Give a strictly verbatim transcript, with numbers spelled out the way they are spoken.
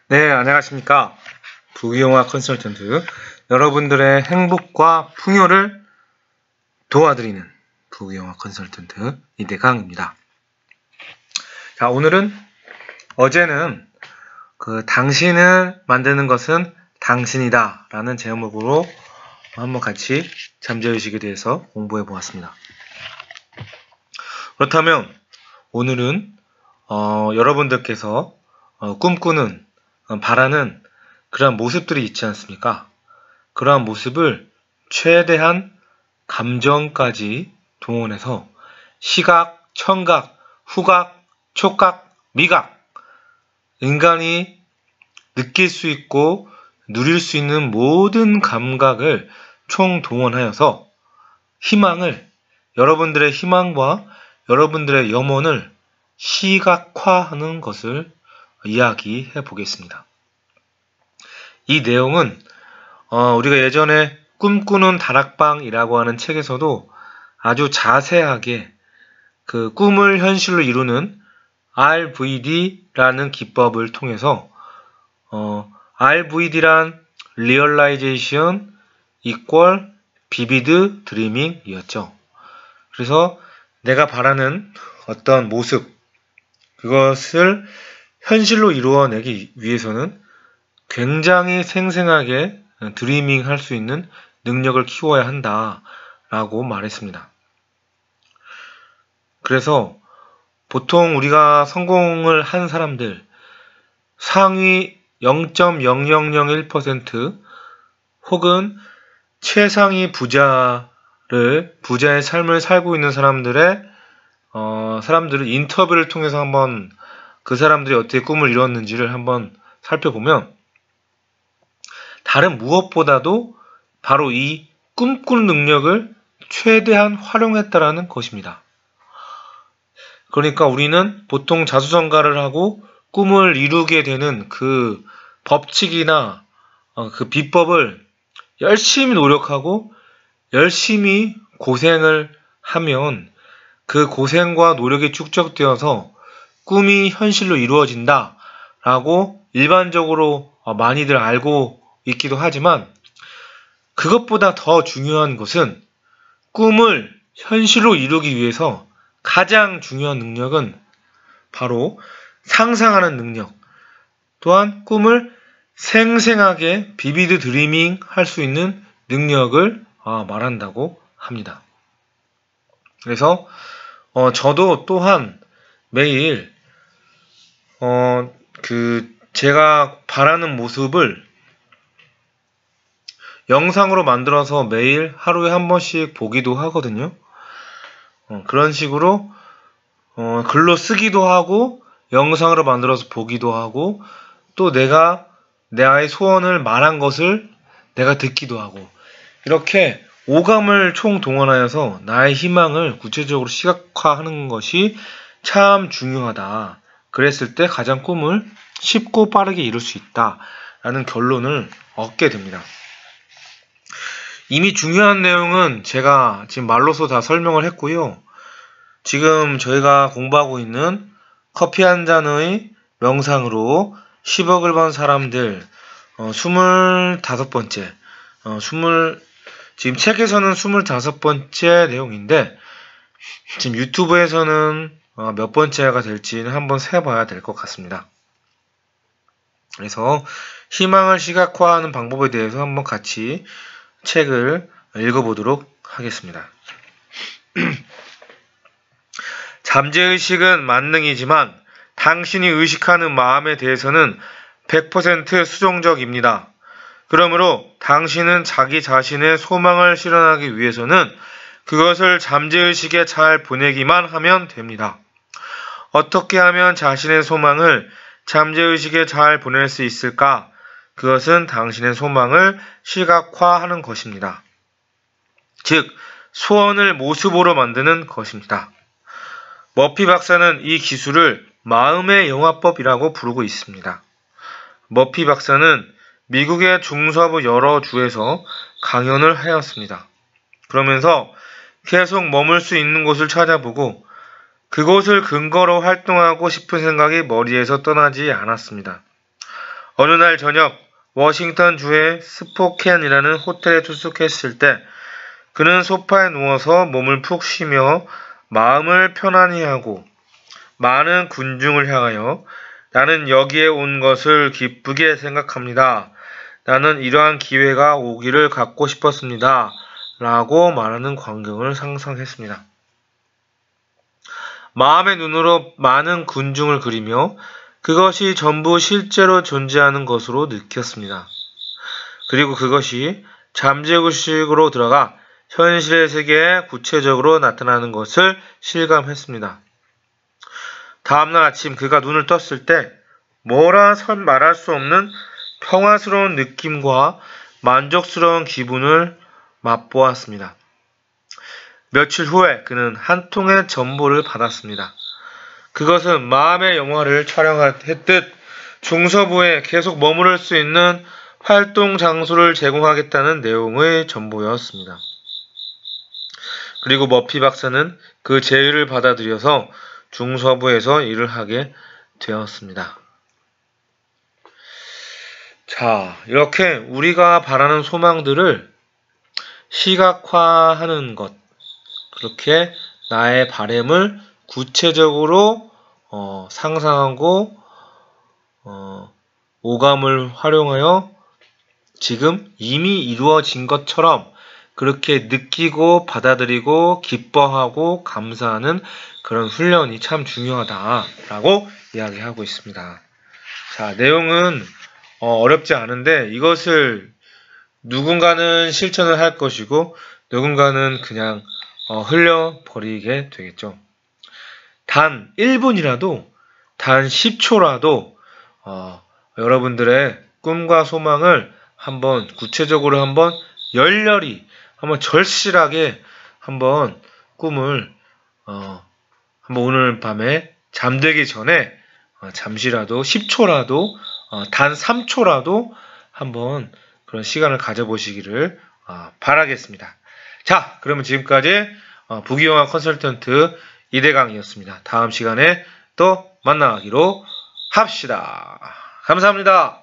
네, 안녕하십니까. 부귀영화 컨설턴트, 여러분들의 행복과 풍요를 도와드리는 부귀영화 컨설턴트 이대강입니다. 자, 오늘은 어제는 그 당신을 만드는 것은 당신이다 라는 제목으로 한번 같이 잠재의식에 대해서 공부해 보았습니다. 그렇다면 오늘은 어, 여러분들께서 어, 꿈꾸는 어, 바라는 그러한 모습들이 있지 않습니까? 그러한 모습을 최대한 감정까지 동원해서 시각, 청각, 후각, 촉각, 미각, 인간이 느낄 수 있고 누릴 수 있는 모든 감각을 총동원하여서 희망을, 여러분들의 희망과 여러분들의 염원을 시각화하는 것을 이야기해 보겠습니다. 이 내용은 어, 우리가 예전에 꿈꾸는 다락방이라고 하는 책에서도 아주 자세하게 그 꿈을 현실로 이루는 알브이디라는 기법을 통해서 어, 알브이디란 Realization equal vivid dreaming 이었죠. 그래서 내가 바라는 어떤 모습, 그것을 현실로 이루어내기 위해서는 굉장히 생생하게 드리밍 할 수 있는 능력을 키워야 한다라고 말했습니다. 그래서 보통 우리가 성공을 한 사람들, 상위 영 점 영영영일 퍼센트 혹은 최상위 부자를, 부자의 삶을 살고 있는 사람들의 어, 사람들을 인터뷰를 통해서 한번 그 사람들이 어떻게 꿈을 이뤘는지를 한번 살펴보면 다른 무엇보다도 바로 이 꿈꾸는 능력을 최대한 활용했다라는 것입니다. 그러니까 우리는 보통 자수성가를 하고 꿈을 이루게 되는 그 법칙이나 어, 그 비법을 열심히 노력하고 열심히 고생을 하면 그 고생과 노력이 축적되어서 꿈이 현실로 이루어진다 라고 일반적으로 많이들 알고 있기도 하지만, 그것보다 더 중요한 것은 꿈을 현실로 이루기 위해서 가장 중요한 능력은 바로 상상하는 능력, 또한 꿈을 생생하게 비비드 드리밍 할 수 있는 능력을 말한다고 합니다. 그래서 어, 저도 또한 매일 어, 그 제가 바라는 모습을 영상으로 만들어서 매일 하루에 한 번씩 보기도 하거든요. 어, 그런 식으로 어, 글로 쓰기도 하고 영상으로 만들어서 보기도 하고 또 내가 내 아이 소원을 말한 것을 내가 듣기도 하고, 이렇게 오감을 총동원하여서 나의 희망을 구체적으로 시각화하는 것이 참 중요하다. 그랬을 때 가장 꿈을 쉽고 빠르게 이룰 수 있다라는 결론을 얻게 됩니다. 이미 중요한 내용은 제가 지금 말로서 다 설명을 했고요. 지금 저희가 공부하고 있는 커피 한 잔의 명상으로 십억을 번 사람들 어, 스물다섯 번째 어, 스물 지금 책에서는 스물다섯 번째 내용인데 지금 유튜브에서는 어, 몇 번째가 될지는 한번 세봐야 될 것 같습니다. 그래서 희망을 시각화하는 방법에 대해서 한번 같이 책을 읽어보도록 하겠습니다. 잠재의식은 만능이지만 당신이 의식하는 마음에 대해서는 백 퍼센트 수동적입니다. 그러므로 당신은 자기 자신의 소망을 실현하기 위해서는 그것을 잠재의식에 잘 보내기만 하면 됩니다. 어떻게 하면 자신의 소망을 잠재의식에 잘 보낼 수 있을까? 그것은 당신의 소망을 시각화하는 것입니다. 즉, 소원을 모습으로 만드는 것입니다. 머피 박사는 이 기술을 마음의 영화법이라고 부르고 있습니다. 머피 박사는 미국의 중서부 여러 주에서 강연을 하였습니다. 그러면서 계속 머물 수 있는 곳을 찾아보고 그곳을 근거로 활동하고 싶은 생각이 머리에서 떠나지 않았습니다. 어느 날 저녁 워싱턴 주의 스포켄이라는 호텔에 투숙했을 때 그는 소파에 누워서 몸을 푹 쉬며 마음을 편안히 하고 많은 군중을 향하여 나는 여기에 온 것을 기쁘게 생각합니다. 나는 이러한 기회가 오기를 갖고 싶었습니다. 라고 말하는 광경을 상상했습니다. 마음의 눈으로 많은 군중을 그리며 그것이 전부 실제로 존재하는 것으로 느꼈습니다. 그리고 그것이 잠재의식으로 들어가 현실의 세계에 구체적으로 나타나는 것을 실감했습니다. 다음날 아침 그가 눈을 떴을 때 뭐라 선 말할 수 없는 평화스러운 느낌과 만족스러운 기분을 맛보았습니다. 며칠 후에 그는 한 통의 전보를 받았습니다. 그것은 마음의 영화를 촬영했듯 중서부에 계속 머무를 수 있는 활동 장소를 제공하겠다는 내용의 전보였습니다. 그리고 머피 박사는 그 제의를 받아들여서 중서부에서 일을 하게 되었습니다. 자, 이렇게 우리가 바라는 소망들을 시각화하는 것, 그렇게 나의 바람을 구체적으로 어, 상상하고 어, 오감을 활용하여 지금 이미 이루어진 것처럼 그렇게 느끼고 받아들이고 기뻐하고 감사하는 그런 훈련이 참 중요하다라고 이야기하고 있습니다. 자, 내용은 어, 어렵지 않은데 이것을 누군가는 실천을 할 것이고 누군가는 그냥 어, 흘려버리게 되겠죠. 단 일 분이라도 단 십 초라도 어, 여러분들의 꿈과 소망을 한번 구체적으로 한번 열렬히 한번 절실하게 한번 꿈을 어, 한번 오늘 밤에 잠들기 전에 어, 잠시라도 십 초라도 어, 단 삼 초라도 한번 그런 시간을 가져보시기를 어, 바라겠습니다. 자, 그러면 지금까지 어, 부귀영화 컨설턴트 이대강이었습니다. 다음 시간에 또 만나기로 합시다. 감사합니다.